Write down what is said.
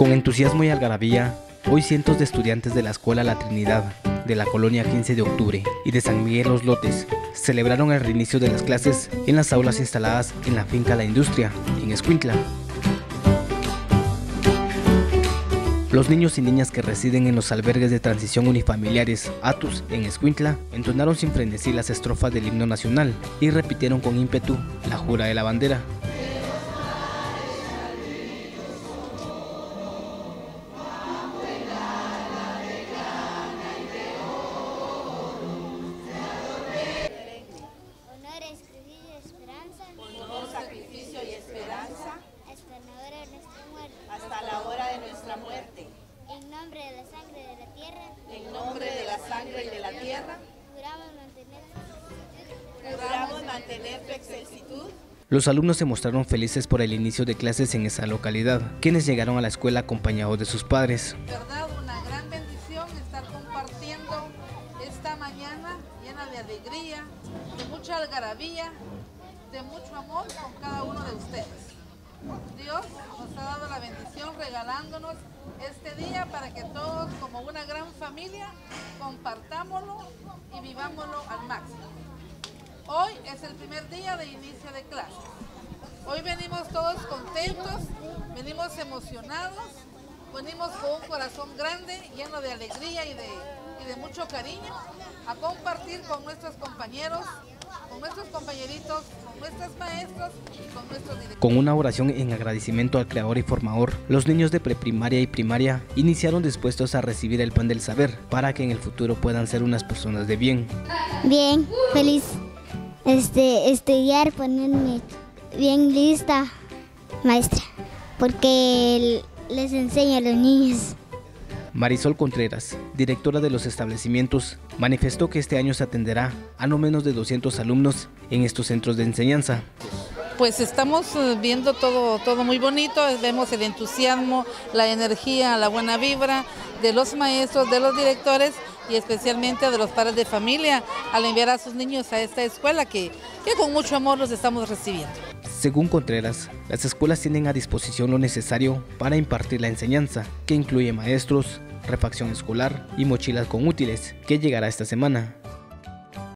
Con entusiasmo y algarabía, hoy cientos de estudiantes de la Escuela La Trinidad, de la colonia 15 de octubre y de San Miguel Los Lotes celebraron el reinicio de las clases en las aulas instaladas en la finca La Industria, en Escuintla. Los niños y niñas que residen en los albergues de transición unifamiliares ATUS en Escuintla entonaron sin frenesí las estrofas del himno nacional y repitieron con ímpetu la jura de la bandera. Hasta la hora de nuestra muerte. En nombre de la sangre de la tierra. En nombre de la sangre y de la tierra. Juramos mantener tu excelsitud. Los alumnos se mostraron felices por el inicio de clases en esa localidad, quienes llegaron a la escuela acompañados de sus padres. ¿Verdad? Una gran bendición estar compartiendo esta mañana llena de alegría, de mucha algarabía, de mucho amor con cada uno de ustedes. Dios nos ha dado la bendición regalándonos este día para que todos como una gran familia compartámoslo y vivámoslo al máximo. Hoy es el primer día de inicio de clases. Hoy venimos todos contentos, venimos emocionados, venimos con un corazón grande, lleno de alegría y de mucho cariño, a compartir con nuestros compañeros, con nuestros compañeritos, con nuestros maestros y con nuestros directores. Con una oración en agradecimiento al creador y formador, los niños de preprimaria y primaria iniciaron dispuestos a recibir el pan del saber para que en el futuro puedan ser unas personas de bien. Bien, feliz estudiar, ponerme bien lista, maestra, porque les enseño a los niños. Marisol Contreras, directora de los establecimientos, manifestó que este año se atenderá a no menos de 200 alumnos en estos centros de enseñanza. Pues estamos viendo todo muy bonito, vemos el entusiasmo, la energía, la buena vibra de los maestros, de los directores y especialmente de los padres de familia al enviar a sus niños a esta escuela que con mucho amor los estamos recibiendo. Según Contreras, las escuelas tienen a disposición lo necesario para impartir la enseñanza, que incluye maestros, refacción escolar y mochilas con útiles, que llegará esta semana.